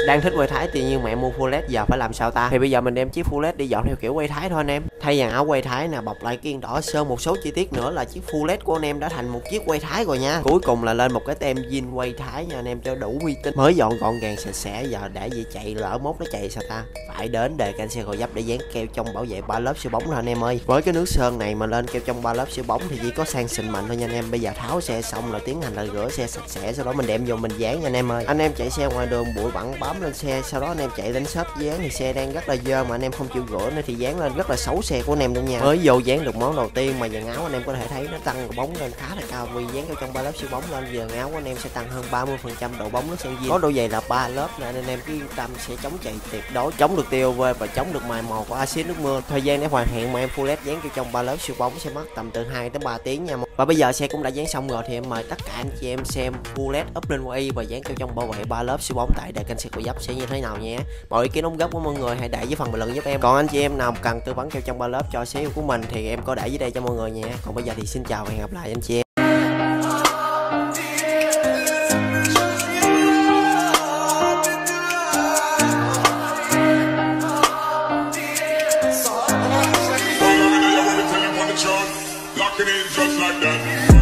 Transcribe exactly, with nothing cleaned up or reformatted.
Đang thích quay thái tuy nhiên mẹ mua full led giờ phải làm sao ta? Thì bây giờ mình đem chiếc full led đi dọn theo kiểu quay thái thôi anh em. Thay dàn áo quay thái nè, bọc lại kiên đỏ, sơn một số chi tiết nữa là chiếc full led của anh em đã thành một chiếc quay thái rồi nha. Cuối cùng là lên một cái tem zin quay thái nha anh em cho đủ uy tín. Mới dọn gọn gàng sạch sẽ, giờ để gì chạy lỡ mốt nó chạy sao ta? Phải đến đề can xe Gò Vấp để dán keo trong bảo vệ ba lớp siêu bóng rồi anh em ơi. Với cái nước sơn này mà lên keo trong ba lớp siêu bóng thì chỉ có sang xịn mạnh thôi nha anh em. Bây giờ tháo xe xong rồi tiến hành là rửa xe sạch sẽ, sau đó mình đem vô mình dán nha anh em ơi. Anh em chạy xe ngoài đường bụi bặm bám lên xe, sau đó anh em chạy đến shop dán thì xe đang rất là dơ mà anh em không chịu rửa nữa thì dán lên rất là xấu xe của anh em luôn nha. Mới vô dán được món đầu tiên mà dàn áo anh em có thể thấy nó tăng độ bóng lên khá là cao, vì dán keo trong ba lớp siêu bóng lên dàn áo của anh em sẽ tăng hơn ba mươi phần trăm độ bóng nước sơn zin. Có độ dày là ba lớp nên anh em cứ yên tâm sẽ chống chạy tuyệt đối, chống được tia u vê và chống được mài mòn của axit nước mưa. Thời gian để hoàn thiện mà em full led dán keo trong ba lớp siêu bóng sẽ mất tầm từ hai tới ba tiếng nha. Và bây giờ xe cũng đã dán xong rồi thì em mời tất cả anh chị em xem full led up lên y và dán keo trong bảo vệ ba lớp siêu bóng tại đề can xe Gò Vấp sẽ như thế nào nhé. Mọi ý kiến đóng góp của mọi người hãy để dưới phần bình luận giúp em. Còn anh chị em nào cần tư vấn keo trong ba lớp cho xe của mình thì em có để dưới đây cho mọi người nhé. Còn bây giờ thì xin chào và hẹn gặp lại anh chị em. Locking in just like that.